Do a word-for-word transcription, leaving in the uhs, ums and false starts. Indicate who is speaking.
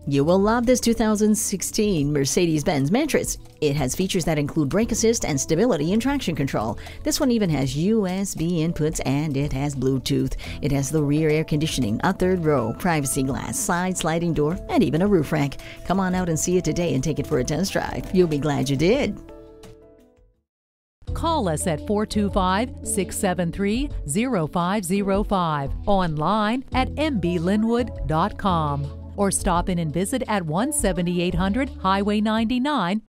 Speaker 1: You will love this two thousand sixteen Mercedes-Benz Metris. It has features that include brake assist and stability and traction control. This one even has U S B inputs and it has Bluetooth. It has the rear air conditioning, a third row, privacy glass, side sliding door, and even a roof rack. Come on out and see it today and take it for a test drive. You'll be glad you did.
Speaker 2: Call us at four two five, six seven three, zero five zero five, online at m b lynnwood dot com, or stop in and visit at one seventy-eight hundred Highway ninety-nine,